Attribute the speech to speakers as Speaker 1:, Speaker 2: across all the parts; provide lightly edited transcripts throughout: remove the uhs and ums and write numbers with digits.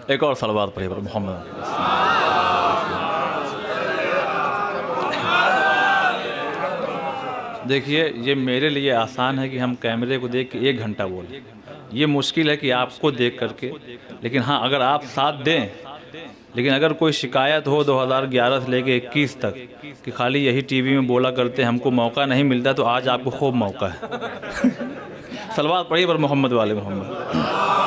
Speaker 1: एक और सलवात पढ़िए पर मोहम्मद। देखिए, ये मेरे लिए आसान है कि हम कैमरे को देख के 1 घंटा बोलें, ये मुश्किल है कि आपको देख करके। लेकिन हाँ, अगर आप साथ दें, लेकिन अगर कोई शिकायत हो 2011 से लेके 21 तक कि खाली यही टीवी में बोला करते, हमको मौका नहीं मिलता, तो आज आपको खूब मौका है। सलवात पढ़िए पर मोहम्मद वाले मोहम्मद।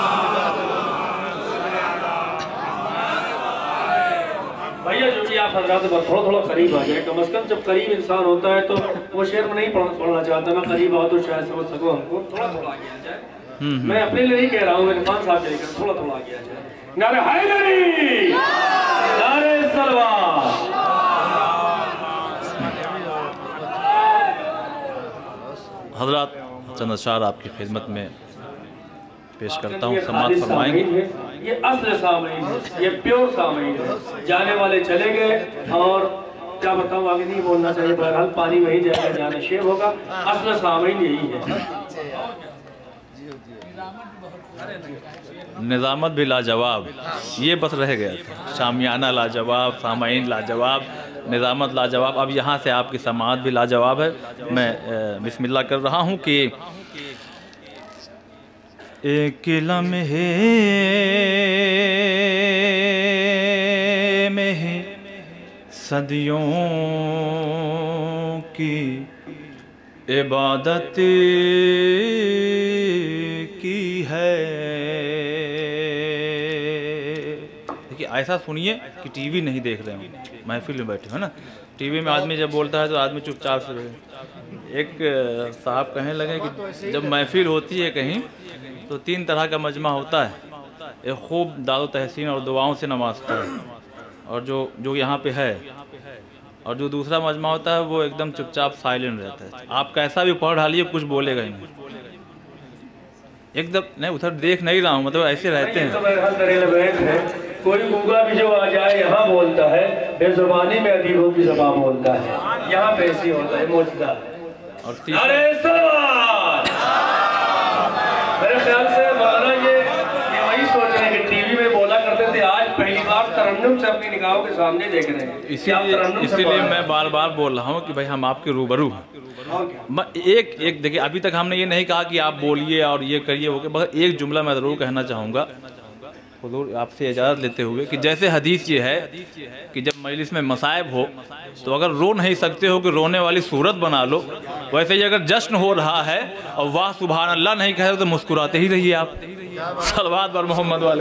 Speaker 2: भैया जो भी आप हजरात थोड़ा थोड़ा करीब आ जाए, कम से कम जब करीब इंसान होता है तो वो शेर में नहीं पढ़ना चाहता, मैं करीब आओ तो शायद समझ सको हमको, थोड़ा थोड़ा आगे आ जाए। मैं अपने लिए नहीं कह रहा हूँ, मेरे खान साहब के लिए थोड़ा थोड़ा आगे आ जाए। नारे हैदरी, नारे सलवात।
Speaker 1: हजरात चंद अशार आपकी खिदमत में पेश करता हूँ, समाअत फरमाएंगे।
Speaker 2: ये असल सामईन है, ये प्योर सामईन है। जाने वाले चले गए और क्या बताऊँ, आगे नहीं बोलना चाहिए, बहरहाल पानी वही जाएगा जहाँ नशेब होगा। असल सामईन यही है।
Speaker 1: निज़ामत भी लाजवाब, ये बस रह गया था। शामियाना लाजवाब, सामाईन लाजवाब, निज़ामत लाजवाब। अब यहाँ से आपकी समाअत भी लाजवाब है। मैं बिस्मिल्लाह कर रहा हूँ कि एक लम्हे में सदियों की इबादत की है। देखिए, ऐसा सुनिए कि टीवी नहीं देख रहे हो, महफिल में बैठे हो ना। टीवी में आदमी जब बोलता है तो आदमी चुपचाप से रहे। एक साहब कहने लगे कि जब महफिल होती है कहीं तो 3 तरह का मजमा होता है। एक खूब दादो तहसीन और दुआओं से नवाजता है, और जो यहाँ पे है। और जो दूसरा मजमा होता है वो एकदम चुपचाप साइलेंट रहता है। आप कैसा भी पढ़ डालिए, कुछ बोलेगा ही नहीं, एकदम नहीं, उधर देख नहीं रहा हूँ, मतलब ऐसे रहते
Speaker 2: हैं। कोई गूंगा भी जो आ जाए यहाँ बोलता है, बेजुबानी में अदीबों की ज़बान बोलता है। यहाँ पे ऐसी होता है, मौजूदा। और मेरे ख्याल से मौलाना ये वही सोच रहे हैं कि टीवी में बोला करते थे, आज पहली बार तरन्नुम से अपनी निगाहों के सामने देख रहे हैं।
Speaker 1: इसीलिए मैं बार बार बोल रहा हूँ कि भाई हम आपके रूबरू हैं। एक देखिए, अभी तक हमने ये नहीं कहा कि आप बोलिए और ये करिए वो, बस एक जुमला मैं ज़रूर कहना चाहूँगा हुजूर आपसे इजाज़त लेते हुए, कि जैसे हदीस ये है कि जब मजलिस में मसाइब हो तो अगर रो नहीं सकते हो कि रोने वाली सूरत बना लो, वैसे ही अगर जश्न हो रहा है और वाह सुभान अल्लाह नहीं कह रहे तो मुस्कुराते ही रहिए आप। सलवात पर मोहम्मद वाले।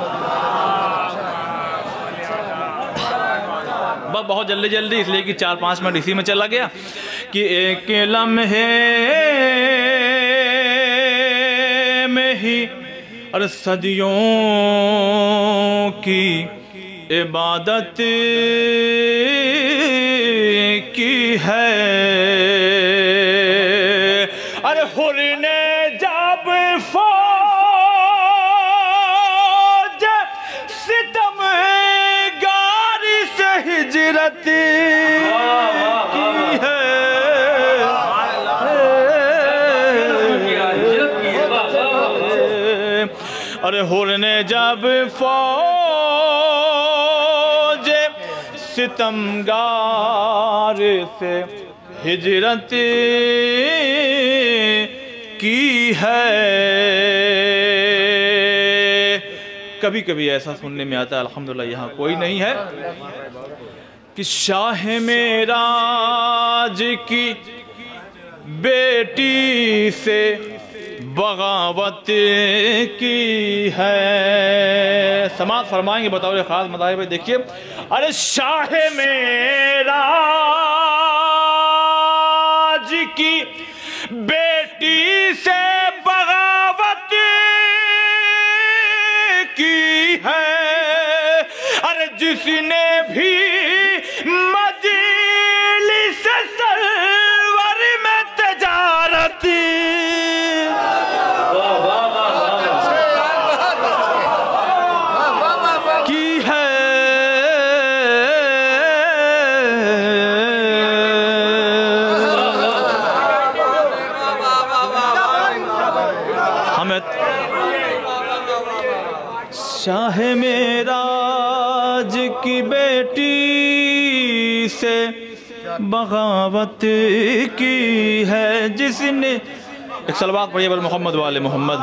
Speaker 1: बस बहुत जल्दी जल्दी, इसलिए कि 4-5 मिनट इसी में चला गया कि एक लम्हे में ही और सदियों की इबादत की है। अरे हुर ने जब फौज सितमगार से हिजरत की है। अरे हुर ने जब फौज सितमगार से हिजरत की है। कभी कभी ऐसा सुनने में आता है, अल्हम्दुलिल्लाह यहाँ कोई नहीं है, कि शाह मेराज की बेटी से बगावत की है। समाअत फरमाएंगे बतौर खास मदाहिब। देखिए, अरे शाह मेराज की बेटी से बगावत की है। अरे जिसने भी मजलिस सरवर में तजारत की है। हमें शाह शाहे मेराज की बेटी से बगावत की है जिसने। एक सलवात पढ़िए बर मोहम्मद वाले मोहम्मद।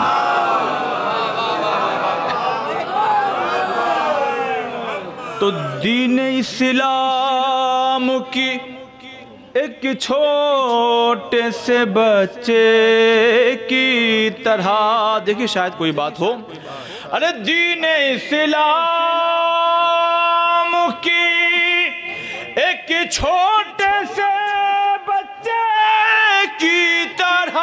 Speaker 1: तो दीन इस्लाम की एक छोटे से बच्चे की तरह, देखिए शायद कोई बात हो। अरे दीन इस्लाम की एक छोटे से बच्चे की तरह,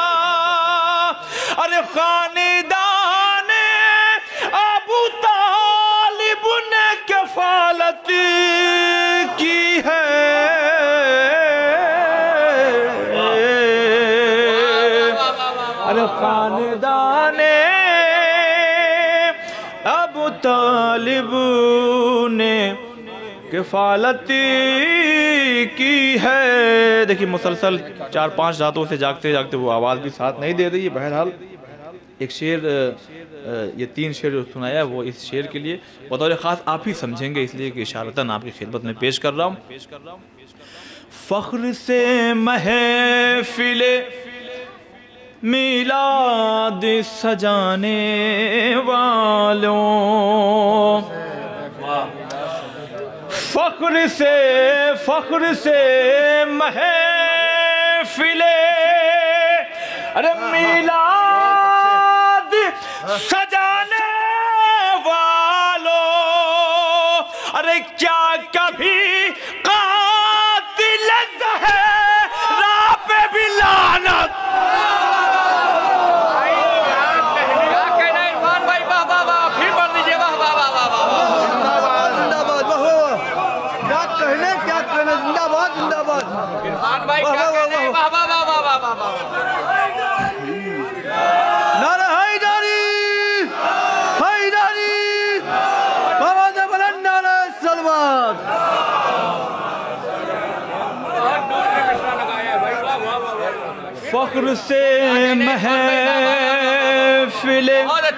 Speaker 1: अरे खानदान अबू तालिब ने कफालत की है। अरे खानदान अबू तालिब ने किफ़ालत की है। देखिए मुसलसल 4-5 रातों से जागते जागते वो आवाज़ भी साथ नहीं दे रही है। बहरहाल एक शेर, ये 3 शेर जो सुनाया वो इस शेर के लिए बतौर ख़ास आप ही समझेंगे, इसलिए कि इशारतन आपकी खिदमत में पेश कर रहा हूँ। फ़ख्र से महफ़िले मीलाद सजाने वालों, फ़ख्र से महफ़िले, अरे मीलाद सजाने वालों, अरे क्या कभी कातिल ज़हरा पे भी लानत। फ़ख्र से महफ़िले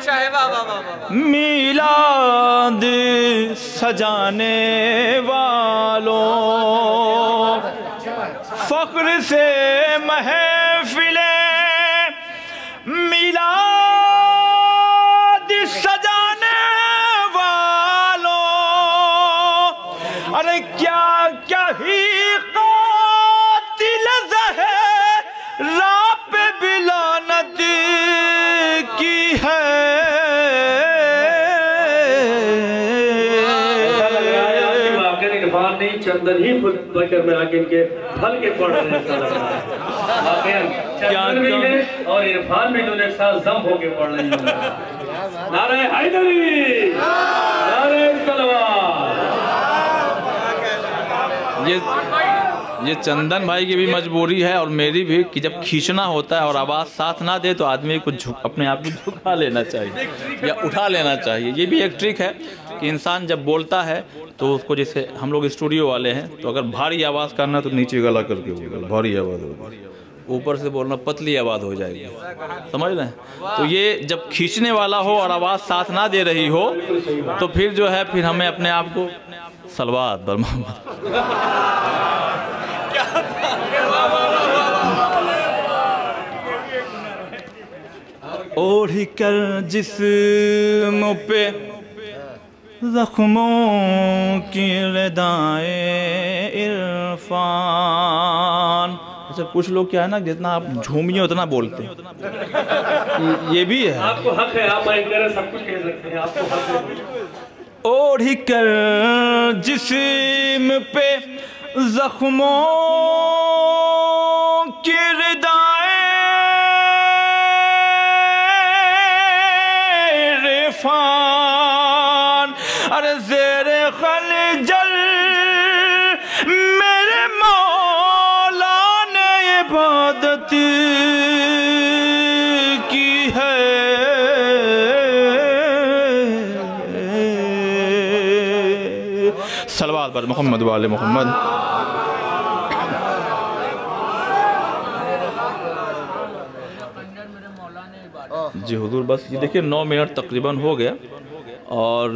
Speaker 1: मीलाद सजाने वालों, फ़ख्र से महफ़िले मीलाद सजाने वालों, अरे क्या क्या ही कातिल ज़हरा पे भी लानत की है।
Speaker 2: नहीं चंदन ही खुद बकर में आके इनके फल के पड़ रहे हैं। चंदन भी है और इरफान भी दोनों एक साथ जम होके पड़ रहे हैं। नारे हैदरी, नारे तलवार।
Speaker 1: ये चंदन भाई की भी मजबूरी है और मेरी भी कि जब खींचना होता है और आवाज़ साथ ना दे तो आदमी को अपने आप को झुका लेना चाहिए या उठा लेना चाहिए। ये भी एक ट्रिक है कि इंसान जब बोलता है तो उसको, जैसे हम लोग स्टूडियो वाले हैं तो अगर भारी आवाज़ करना तो नीचे गला करके बोलना, भारी आवाज़ होगी, ऊपर से बोलना पतली आवाज़ हो जाएगी, समझ रहे हैं। तो ये जब खींचने वाला हो और आवाज़ साथ ना दे रही हो तो फिर जो है फिर हमें अपने आप को सलवात बर मोहम्मद। ओढ़ कर जिस्म पे ज़ख्मों की रदाए इरफान। अच्छा कुछ लोग क्या है ना, जितना आप झूमिए उतना बोलते हैं, ये भी है।
Speaker 2: आपको हक है, आप सब कुछ कह सकते हैं, आपको हक है।
Speaker 1: ओढ़ कर जिस्म पे ज़ख्मों की रदाए इरफान, अरे ज़ेरे खलजल मेरे मौला ने इबादत की है। सलवात पर मोहम्मद वाले मोहम्मद। जी हुजूर, बस ये देखिए 9 मिनट तकरीबन हो गया और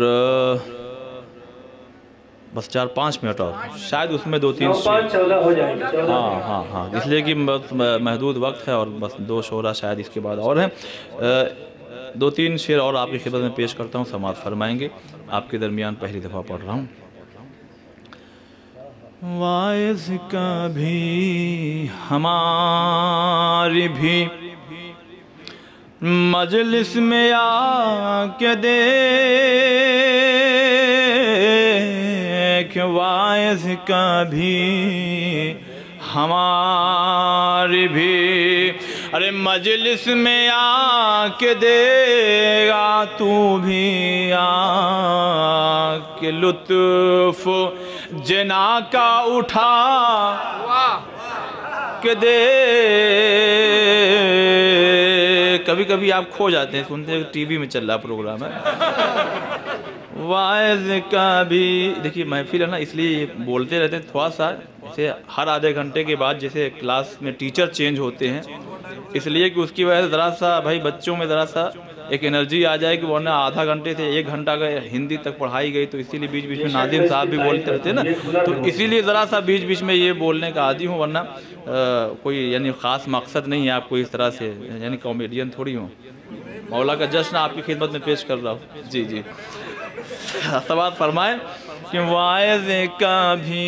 Speaker 1: बस 4-5 मिनट और, शायद उसमें 2-3 शेर।
Speaker 2: 14 हो जाएंगे।
Speaker 1: हाँ, इसलिए कि महदूद वक्त है और बस 2 शोरा शायद इसके बाद और हैं। 2-3 शेर और आपकी खिदमत में पेश करता हूँ, समाअत फरमाएंगे। आपके दरमियान पहली दफ़ा पढ़ रहा हूँ। वाइज़ का भी हमारी भी मजलिस में आके देख, वाइज़ का भी हमारी भी, अरे मजलिस में आके देगा तू भी आके लुत्फ़ जना का उठा के दे। कभी कभी आप खो जाते हैं, सुनते हैं टीवी में चल रहा प्रोग्राम है। वाइज़ का भी, देखिए महफिल है ना, इसलिए बोलते रहते हैं थोड़ा सा, जैसे हर आधे घंटे के बाद जैसे क्लास में टीचर चेंज होते हैं, इसलिए कि उसकी वजह से ज़रा सा भाई बच्चों में ज़रा सा एक एनर्जी आ जाए कि वरना आधा घंटे से 1 घंटा का हिंदी तक पढ़ाई गई, तो इसीलिए बीच बीच में नादिम साहब भी बोलते रहते हैं ना, तो इसीलिए ज़रा सा बीच बीच में ये बोलने का आदी हूँ, वरना कोई यानी ख़ास मकसद नहीं है आपको इस तरह से, यानी कॉमेडियन थोड़ी हूँ, मौला का जश्न आपकी खिदमत में पेश कर रहा हूँ। जी जी, समाअत फरमाए कि वाइज़ का भी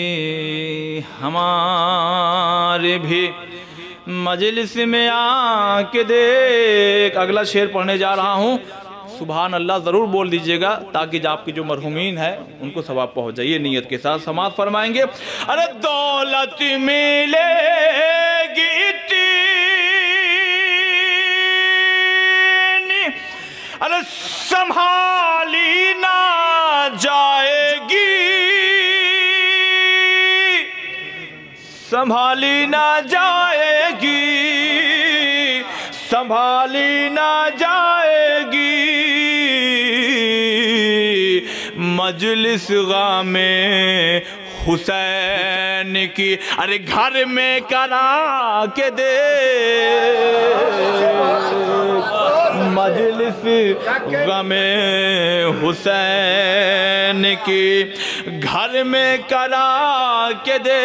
Speaker 1: हमारे भी मजलिस में आके देख। अगला शेर पढ़ने जा रहा हूँ, सुभान अल्लाह ज़रूर बोल दीजिएगा ताकि आपकी जो मरहुमीन है उनको सवाब पहुँच जाइए नियत के साथ। समाअत फरमाएंगे। अरे दौलत मिलेगी इतनी, अरे संभाली ना जाएगी, संभाली ना जाएगी, संभाली ना जाएगी, मजलिस गामे हुसैन की, अरे घर में करा के दे, मजलिस गामे हुसैन की घर में करा के दे।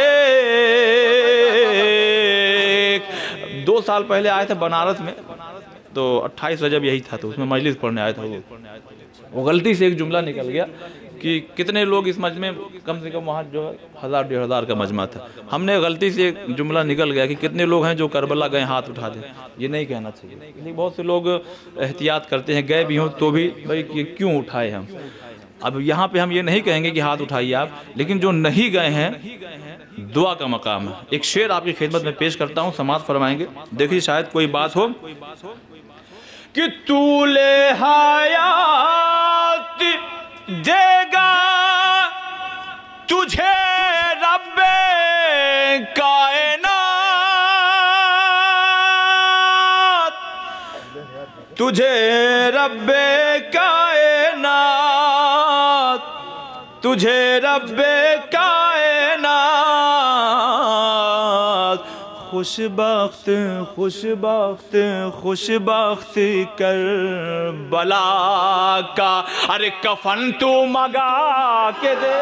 Speaker 1: 2 साल पहले आए थे बनारस में, तो 28 रजब यही था, तो उसमें मजलिस पढ़ने आया था। वो गलती से एक जुमला निकल गया कि कितने लोग इस मजमे, कम से कम वहाँ जो 1000-1500 का मजमा था, हमने गलती से एक जुमला निकल गया कि कितने लोग हैं जो करबला गए हाथ उठा दें। ये नहीं कहना चाहिए, लेकिन बहुत से लोग एहतियात करते हैं, गए भी हों तो भी भाई क्यों उठाए हम। अब यहाँ पे हम ये नहीं कहेंगे कि हाथ उठाइए आप, लेकिन जो नहीं गए हैं दुआ का मकाम है। एक शेर आपकी खिदमत में पेश करता हूँ, समाअत फरमाएंगे। देखिए शायद कोई बात हो कि तूले हयात देगा तुझे रब्बे कायनात, तुझे रब्बे कायनात, तुझे रब्बे कायनात, खुशबख्त खुशबख्त खुशबख्त कर बला का, अरे कफन तू मगा के दे।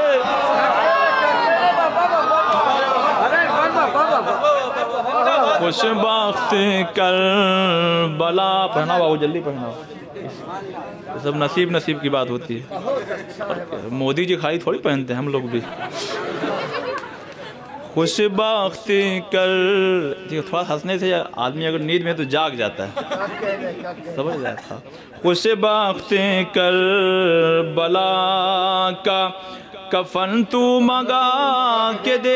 Speaker 1: खुशबख्त कर बला, पहना बाबू जल्दी पहनाओ, सब नसीब नसीब की बात होती है। मोदी जी खाली थोड़ी पहनते हैं, हम लोग भी। खुशबख्त कर, थोड़ा हंसने से आदमी अगर नींद में तो जाग जाता है, समझ जाता। खुशबख्त कर बला का कफन तू मंगा के दे।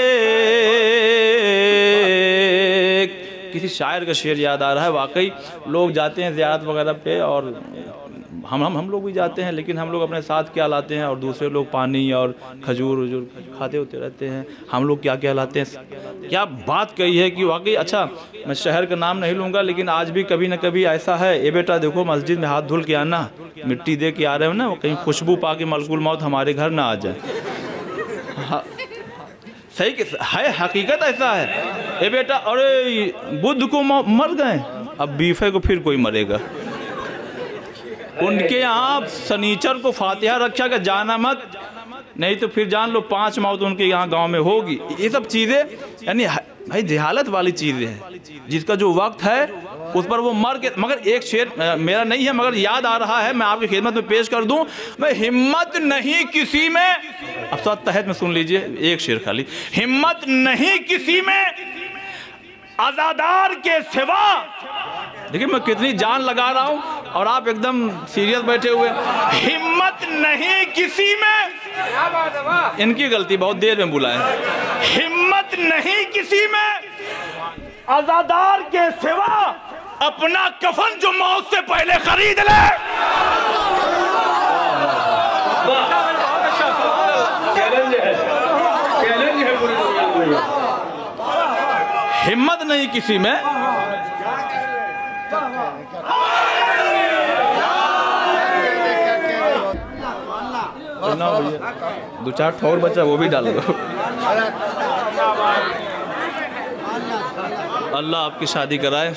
Speaker 1: किसी शायर का शेर याद आ रहा है, वाकई लोग जाते हैं ज़ियारत वगैरह पे, और हम लोग भी जाते हैं, लेकिन हम लोग अपने साथ क्या लाते हैं और दूसरे लोग पानी और खजूर वजूर खाते होते रहते हैं, हम लोग क्या क्या लाते हैं। क्या बात कही है कि वाकई। अच्छा, मैं शहर का नाम नहीं लूँगा, लेकिन आज भी कभी न कभी ऐसा है, ये बेटा देखो मस्जिद में हाथ धुल के आना, मिट्टी दे के आ रहे हो ना, कहीं खुशबू पा के मलकुल मौत हमारे घर ना आ जाए। हाँ, सही है, हकीकत ऐसा है। ये बेटा, अरे बुद्ध को मर गए, अब बीफे को फिर कोई मरेगा। उनके यहाँ शनीचर को फातिहा रखा कि जाना मत, नहीं तो फिर जान लो 5 मौत उनके यहाँ गांव में होगी। ये सब चीज़ें यानी भाई जहालत वाली चीज़ें हैं। जिसका जो वक्त है उस पर वो मर के, मगर एक शेर मेरा नहीं है मगर याद आ रहा है, मैं आपकी खिदमत में पेश कर दूं। मैं हिम्मत नहीं किसी में, अब सब तहत में सुन लीजिए एक शेर खाली। हिम्मत नहीं किसी में आज़ादार के सिवा, देखिए मैं कितनी जान लगा रहा हूं और आप एकदम सीरियस बैठे हुए। हिम्मत नहीं किसी में, इनकी गलती, बहुत देर में बुलाए। हिम्मत नहीं किसी में आज़ादार के सिवा, अपना कफन जो मौत से पहले खरीद ले।
Speaker 2: चैलेंज है पूरी दुनिया को।
Speaker 1: हिम्मत नहीं किसी में, दो चार ठोर बचा वो भी डाल दो। अल्लाह आपकी शादी कराए।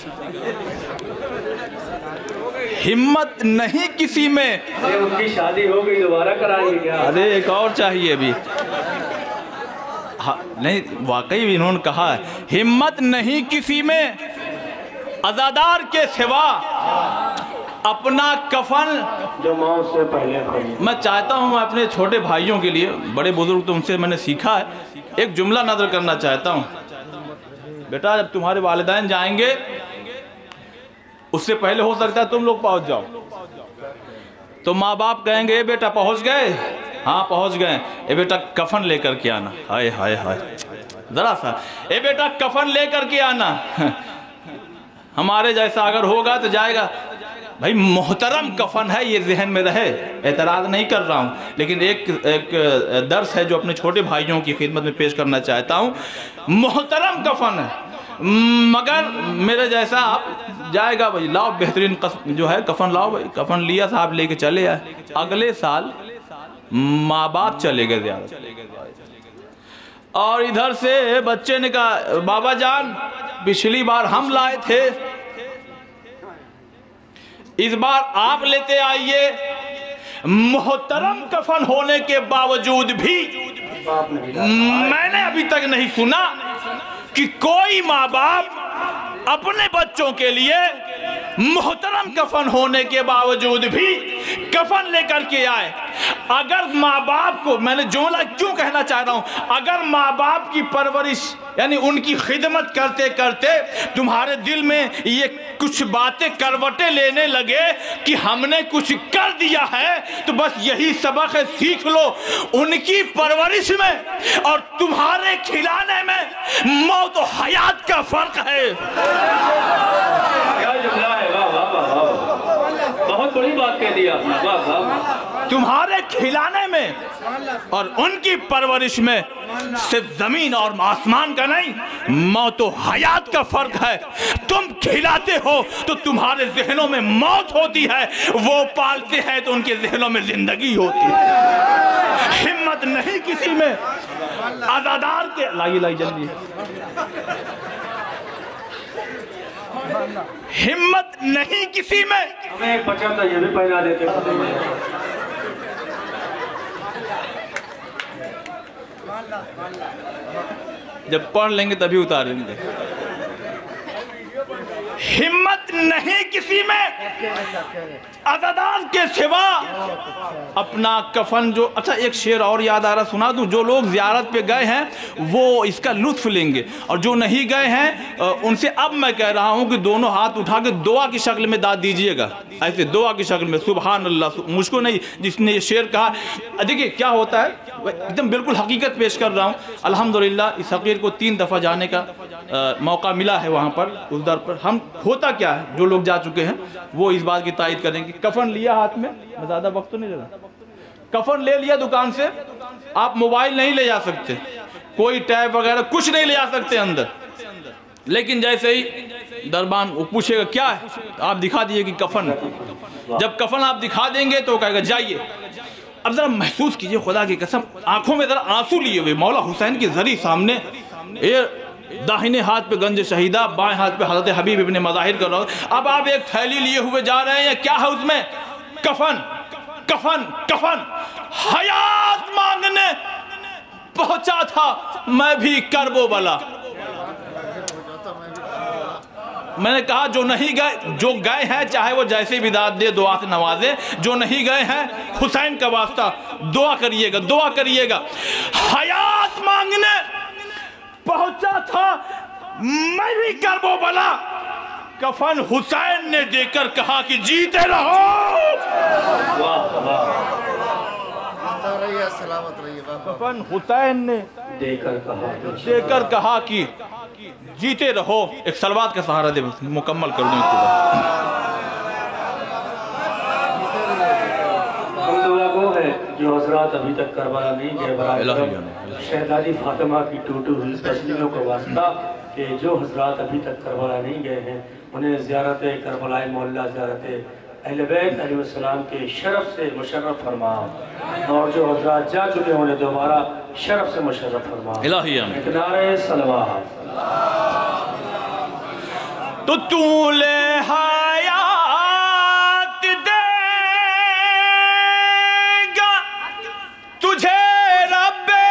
Speaker 1: हिम्मत नहीं किसी में,
Speaker 2: उनकी शादी हो गई दोबारा कराएंगे क्या?
Speaker 1: अरे एक और चाहिए अभी। हाँ, नहीं वाकई इन्होंने कहा है हिम्मत नहीं किसी में आज़ादार के सिवा, अपना कफन
Speaker 2: जो मौत से पहले।
Speaker 1: मैं चाहता हूं मैं अपने छोटे भाइयों के लिए, बड़े बुजुर्ग तो उनसे मैंने सीखा है, एक जुमला नज़र करना चाहता हूं। बेटा जब तुम्हारे वालिदैन जाएंगे उससे पहले हो सकता है तुम लोग पहुंच जाओ, तो माँ बाप कहेंगे बेटा पहुंच गए, हाँ पहुंच गए, ए बेटा कफन लेकर के आना। हाय हाय हाय, जरा सा ए बेटा कफन लेकर के आना। हमारे जैसा अगर होगा तो जाएगा। भाई मोहतरम कफन है, ये जहन में रहे, एतराज़ नहीं कर रहा हूँ, लेकिन एक दर्स है जो अपने छोटे भाइयों की खिदमत में पेश करना चाहता हूँ। मोहतरम कफन है, मगर मेरे जैसा आप जाएगा भाई, लाओ बेहतरीन जो है कफन लाओ भाई। कफन लिया साहब लेके चले आए, अगले साल माँ बाप चले गए ज़ियारत, और इधर से बच्चे ने कहा बाबा जान पिछली बार हम लाए थे, इस बार आप लेते आइए। मोहतरम कफन होने के बावजूद भी मैंने अभी तक नहीं सुना कि कोई माँ बाप अपने बच्चों के लिए मोहतरम कफन होने के बावजूद भी कफन लेकर के आए। अगर माँ बाप को, मैंने जुमला क्यों कहना चाह रहा हूं, अगर माँ बाप की परवरिश यानी उनकी खिदमत करते करते तुम्हारे दिल में ये कुछ बातें करवटें लेने लगे कि हमने कुछ कर दिया है, तो बस यही सबक है, सीख लो। उनकी परवरिश में और तुम्हारे खिलाने में मौत और हयात का फर्क है।
Speaker 2: क्या जुमला है, वाह वाह वाह, बहुत बड़ी बात कह दी आपने, वाह वाह।
Speaker 1: तुम्हारे खिलाने में और उनकी परवरिश में सिर्फ जमीन और आसमान का नहीं, मौत और हयात का फर्क है। तुम खिलाते हो तो तुम्हारे जहनों में मौत होती है, वो पालते हैं तो उनके जहनों में जिंदगी होती है। हिम्मत नहीं किसी में आज़ादार के, लाई जल्दी, हिम्मत नहीं किसी में।
Speaker 2: हमें एक बच्चा था, ये भी पहना देते।
Speaker 1: जब पढ़ लेंगे तभी उतारेंगे। हिम्मत नहीं किसी में आज़ादार के सिवा, अपना कफन जो। अच्छा एक शेर और याद आ रहा, सुना दूं। जो लोग ज़ियारत पे गए हैं वो इसका लुत्फ़ लेंगे, और जो नहीं गए हैं उनसे अब मैं कह रहा हूं कि दोनों हाथ उठा के दुआ की शक्ल में दाद दीजिएगा, ऐसे दुआ की शक्ल में, सुभान अल्लाह। मुझको नहीं, जिसने ये शेर कहा। देखिए क्या होता है, एकदम बिल्कुल हकीकत पेश कर रहा हूँ। अल्हम्दुलिल्लाह इस हकीर को 3 दफ़ा जाने का मौका मिला है वहाँ पर, उस दर पर। हम होता क्या है, जो लोग जा चुके हैं वो इस बात की तायद करेंगे। कफन लिया हाथ में, मैं ज़्यादा वक्त तो नहीं ले रहा, कफन ले लिया दुकान से, आप मोबाइल नहीं ले जा सकते, कोई टैब वगैरह कुछ नहीं ले जा सकते अंदर। लेकिन जैसे ही दरबान वो पूछेगा क्या है, आप दिखा दिए कि कफन। जब कफन आप दिखा देंगे तो कहेगा जाइए। अब जरा महसूस कीजिए, खुदा की कसम आंखों में जरा आंसू लिए हुए मौला हुसैन की जरी सामने, ये दाहिने हाथ पे गंज शहीदा, बाएं हाथ पे हज़रत हबीब इब्ने मज़ाहिर कर रहा हो। अब आप एक थैली लिए हुए जा रहे हैं, क्या है उसमें? कफन कफन कफन हयात मांगने पहुंचा था मैं भी करबो बला। मैंने कहा जो नहीं गए, जो गए हैं चाहे वो जैसे भी दाद दे दुआ से नवाजे, जो नहीं गए हैं हुसैन का वास्ता दुआ करिएगा, दुआ करिएगा। हयात मांगने पहुंचा था मैं भी करबो बला, कफन हुसैन ने देकर कहा कि जीते रहो। कफन हुसैन ने देकर कहा कि जीते रहो। एक सलवात का सहारा दे, मुकम्मल कर दूं इसको।
Speaker 2: वो है जो हजरात अभी तक करबला नहीं गए, शहजादी फातिमा की टूटी हुई तस्वीरों का वास्ता कि जो हजरात अभी तक करबला नहीं गए हैं उन्हें ज़ियारत करबला मोहल्ला ज़ियारत अहले बैत अलैहिस्सलाम के शरफ से मुशर्रफ फरमा, और जो हजरात जा चुके हैं उन्हें दोबारा शरफ से मुशर्रफ फरमा। एक नारे सलवात।
Speaker 1: तो तूले हयात देगा तुझे रब्बे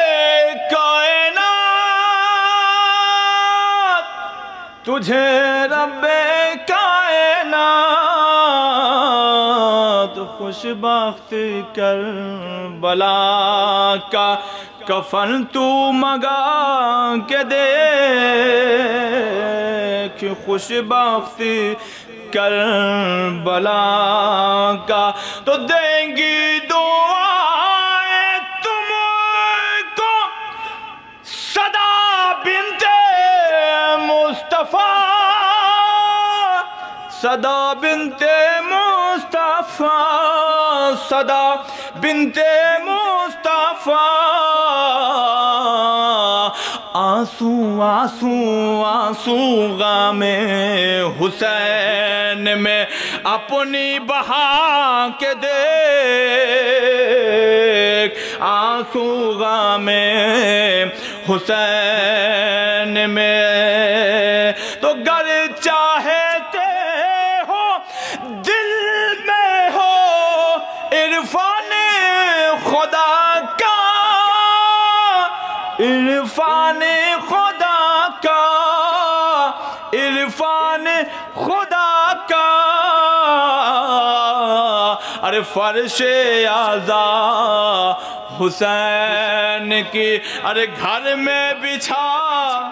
Speaker 1: कायनात, तुझे रब्बे कायनात, खुशबख्त करबला का कफन तू मगा के दे, खुशबख्त करबला का तो देंगी दुआएं तुमको सदा बिनते मुस्तफा, सदा बिनते मुस्तफा, सदा बिनते मुस्तफा। आंसू आंसू आंसू गामे हुसैन में अपनी बहा के देख, आंसू गामे हुसैन में तो गर चाहते हो दिल में हो इरफान खुदा का, इरफान खुदा का, इरफान खुदा का। अरे फर्शे आज़ा हुसैन की अरे घर में बिछा